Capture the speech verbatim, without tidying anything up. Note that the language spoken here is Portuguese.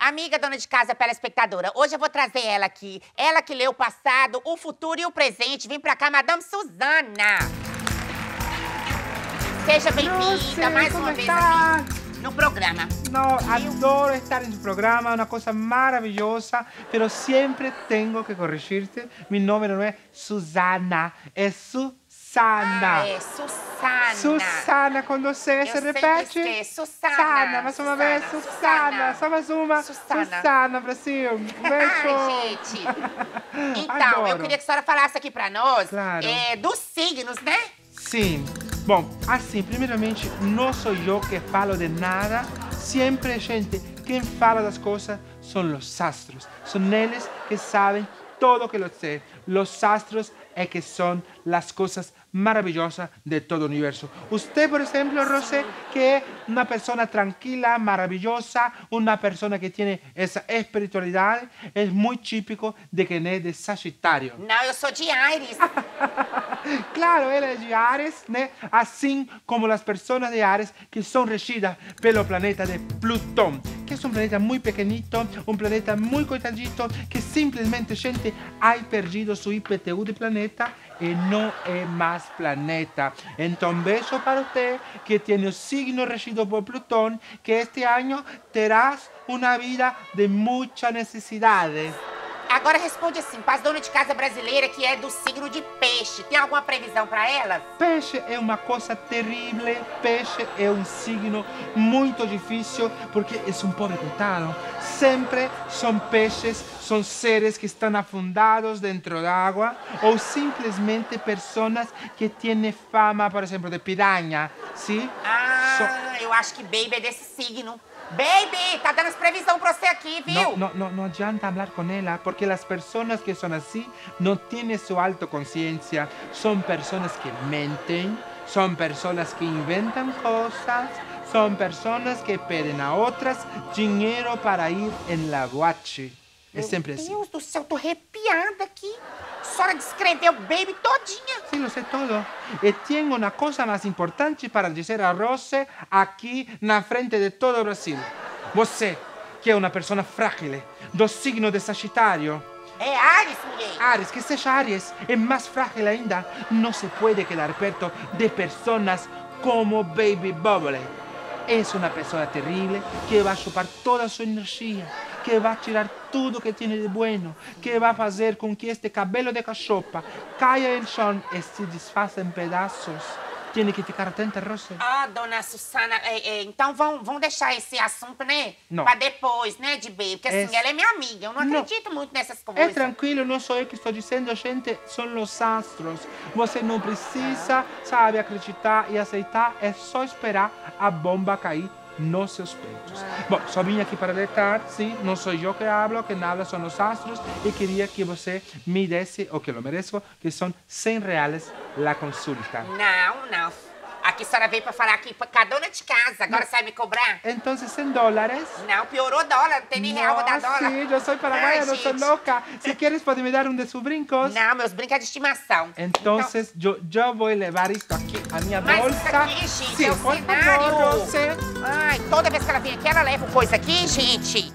Amiga dona de casa telespectadora, hoje eu vou trazer ela aqui. Ela que lê o passado, o futuro e o presente. Vem pra cá, Madame Suzana. Seja bem-vinda mais uma vez aqui no programa. No, adoro estar en tu programa, una cosa maravillosa, pero siempre tengo que corregirte. Mi nombre no es Susana, es Susana. Ah, é Susana. Susana, quando você se repete. É Susana. Susana, mais uma vez, Susana. Só mais uma. Susana. Susana, Brasil. Um beijo. Ai, gente. Então, Adoro. eu queria que a senhora falasse aqui pra nós Claro. é, dos signos, né? Sim. Bom, assim, primeiramente, não sou eu que falo de nada. Sempre, gente, quem fala das coisas são os astros. São eles que sabem todo o que eu sei. Os astros é que são as coisas maravillosas de todo o universo. Usted, por exemplo, Rosé, que é uma pessoa tranquila, maravilhosa, uma pessoa que tem essa espiritualidade, é muito típico de quem é de Sagitário. Não, eu sou de Ares. Claro, ela é de Ares, né? Assim como as pessoas de Ares que são regidas pelo planeta de Plutão, que é um planeta muito pequenito, um planeta muito coitadito, que simplesmente, gente, ha perdido seu I P T U de planeta e não é mais planeta. Então, beijo para você que tem o signo regido por Plutão, que este ano terás uma vida de muita necessidade. Agora responde assim, para as donas de casa brasileira que é do signo de peixe. Tem alguma previsão para elas? Peixe é uma coisa terrível, peixe é um signo muito difícil porque é um pobre coitado. Sempre são peixes, são seres que estão afundados dentro da água ou simplesmente pessoas que têm fama, por exemplo, de piranha, sim? Ah, So- eu acho que Baby é desse signo. Baby, tá dando as previsão pra você aqui, viu? No, no, no, no adianta hablar con ella, porque las personas que son así no tienen su autoconciencia. Son personas que menten, son personas que inventan cosas, son personas que piden a otras dinero para ir en la boate. É sempre assim. Meu Deus do céu, tô arrepiada aqui. A senhora descreveu Baby todinha. Sí, lo sé todo. E tengo una cosa más importante para dizer a Rose aqui na frente de todo o Brasil. Você, que é uma pessoa frágil, do signo de Sagitário, É Ares, mulher. Ares, que seja Ares, é mais frágil ainda, não se pode quedar perto de pessoas como Baby Bubble. É uma pessoa terrível que vai chupar toda a sua energia, que vai tirar tudo que tem de bueno, que vai fazer com que este cabelo de cachopa caia no chão e se desfaça em pedaços. Tem que ficar atenta, Rosa. Ah, dona Susana, é, é, então vão, vão deixar esse assunto, né? Não. Pra depois, né, de Baby. Porque assim, É- ela é minha amiga, eu não, Não. acredito muito nessas É coisas. tranquilo, não sou eu que estou dizendo, gente, são os astros. Você não precisa, sabe, acreditar e aceitar, é só esperar a bomba cair nos seus peitos. Bom, só vim aqui para alertar, sim, não sou eu que hablo, que nada são os astros, e queria que você me desse, o que eu mereço, que são cem reais a consulta. Não, não. Aqui a senhora veio pra falar aqui com a dona de casa, agora você vai me cobrar? Então, cem dólares. Não, piorou dólar, não tem nem real, vou dar No, dólar. sí, yo soy paraguaya, Ai, no soy gente. loca. Si quieres, puedes me dar um de sus brincos. Não, meus brinquedos de estimação. Entonces, yo, yo voy a levar esto aquí a mi Mas bolsa. isso aqui, gente, Sí, é o por cenário. favor, Rosé. Ai, toda vez que ela vem aqui, ela leva coisa aqui, gente.